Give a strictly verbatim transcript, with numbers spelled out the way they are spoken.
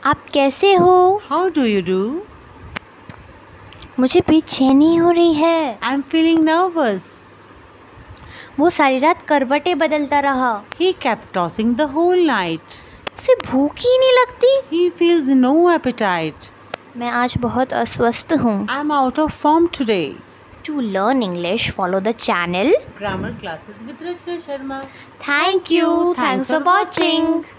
आप कैसे हो? How do you do? मुझे बेचैनी हो रही है। I'm feeling nervous. वो सारी रात करवटें बदलता रहा। He kept tossing the whole night. उसे भूख ही नहीं लगती। He feels no appetite. मैं आज बहुत अस्वस्थ हूँ। I'm out of form today. To learn English, follow the channel Grammar classes with Rachna Sharma. Thank you. Thanks for watching.